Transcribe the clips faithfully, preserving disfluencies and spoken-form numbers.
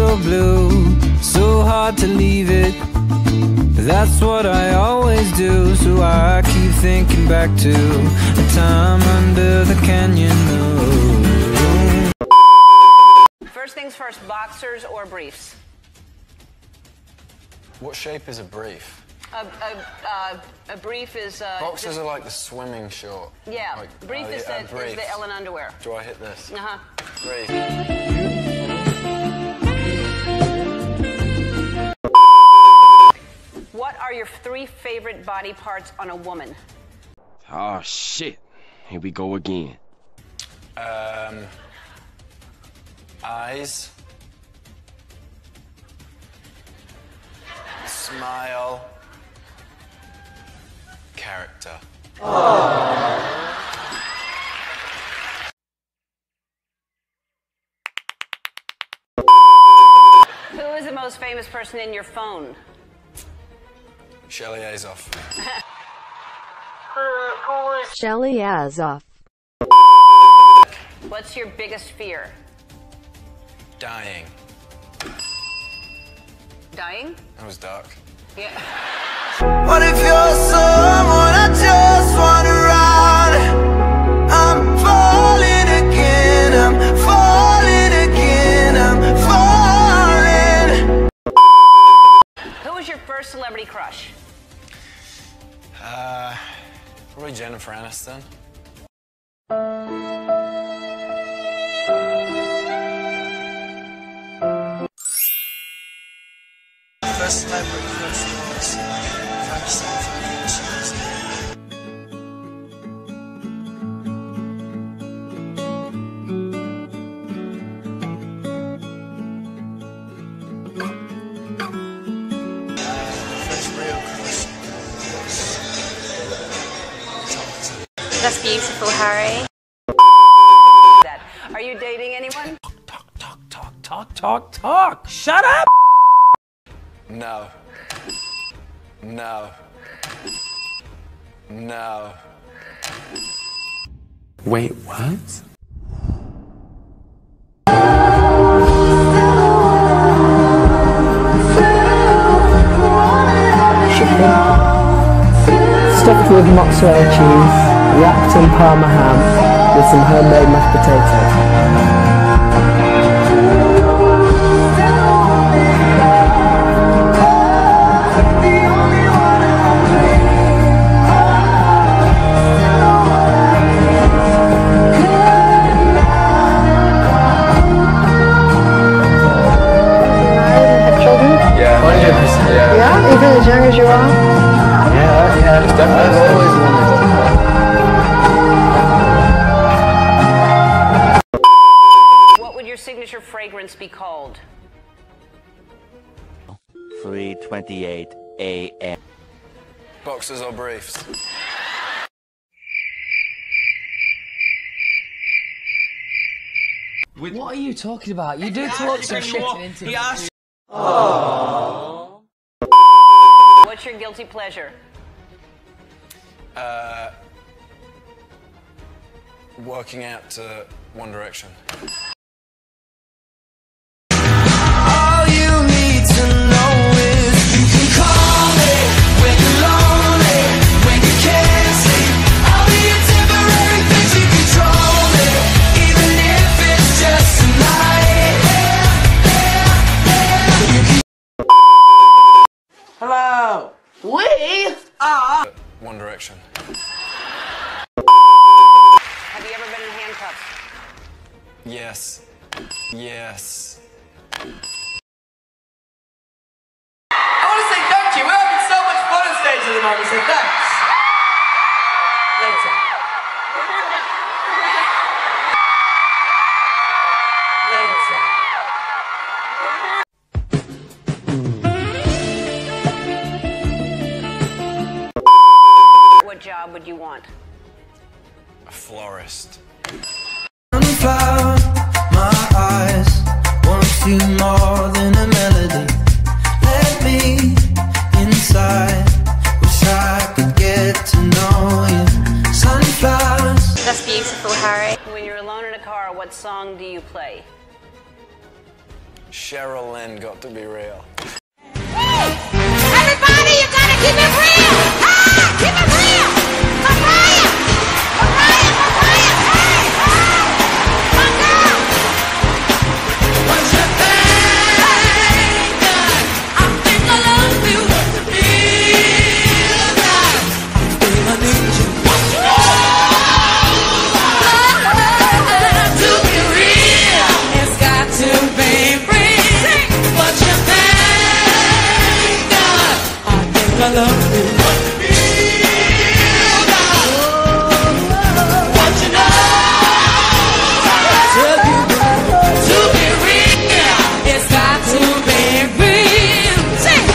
so blue, so hard to leave it. That's what I always do, so I keep thinking back to a time under the canyon. Oh. First things first, boxers or briefs? What shape is a brief? A, a, uh, a brief is... Uh, Boxers just, are like the swimming short. Yeah, like, brief uh, is, yeah, the, brief. is the Ellen underwear. Do I hit this? Uh-huh. Brief. What are your three favorite body parts on a woman? Oh, shit. Here we go again. Um... Eyes. Smile. Character. Who is the most famous person in your phone? Shelly Azoff. Shelly Azoff. What's your biggest fear? Dying. Dying? That was dark. Yeah. What if you're someone I just want around? I'm falling again, I'm falling again, I'm falling. Who was your first celebrity crush? Uh, probably Jennifer Aniston. First celebrity crush was Frank Sinatra. First real crush was That's beautiful, Harry. That. Are you dating anyone? Talk, talk, talk, talk, talk, talk. Shut up! No. No. No. Wait, what? Stuffed with mozzarella cheese, wrapped in parma ham, with some homemade mashed potatoes. Yeah. one hundred percent. Yeah. Yeah, even as young as you are? Yeah, yeah. It's definitely I've always wanted. What would your signature fragrance be called? three twenty-eight a m Boxers or briefs? What are you talking about? You do talk some shit in interviews. What's your guilty pleasure? Uh, working out to One Direction. All you need to know is you can call me when you're lonely, when you can't sleep. I'll be a temporary fix, you control me, even if it's just tonight. Hello! We are... One Direction. Have you ever been in handcuffs? Yes. Yes. I want to say thank you. We're having so much fun on stage at the moment, so thanks. Later. Later. What job would you want? A florist. Sunflower, my eyes want you more than a melody. Let me inside, wish I could get to know you. Sunflowers. That's beautiful, Harry. When you're alone in a car, what song do you play? Cheryl Lynn got to be real. Everybody, you gotta keep it real! Ah, keep it real! Mariah! Mariah, Mariah, hey! Ah, my girl! What's your thing? I think I love you. What's the deal? I think I need you. What's your to be real, it's got to be real. What's your thing? I think I love you. What's the deal? What you know? To be real, it's got to be real. Sing.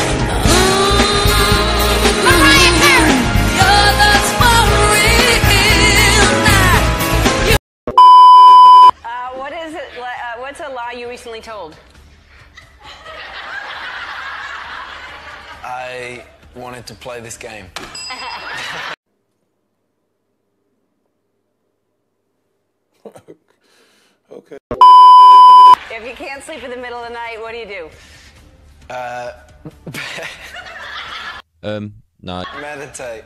Mariah Carey, your love's for real now. Uh, what is it? li- Uh, what's a lie you recently told? I wanted to play this game. Okay. If you can't sleep in the middle of the night, what do you do? Uh, Um, no. meditate.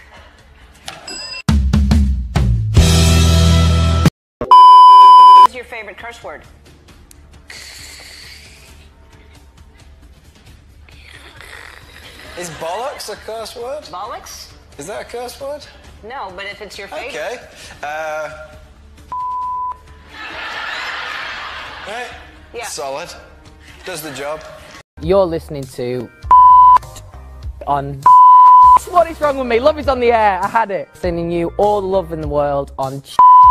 What's your favorite curse word? Is bollocks a curse word? Bollocks? Is that a curse word? No, but if it's your favorite. Okay. Uh, right. Yeah. Solid. Does the job. You're listening to on. What is wrong with me? Love is on the air. I had it. Sending you all the love in the world on.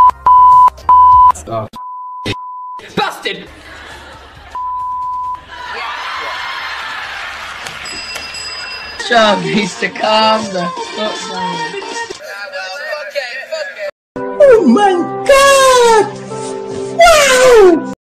Oh. Busted! John needs to calm the fuck down. Oh my God! Wow!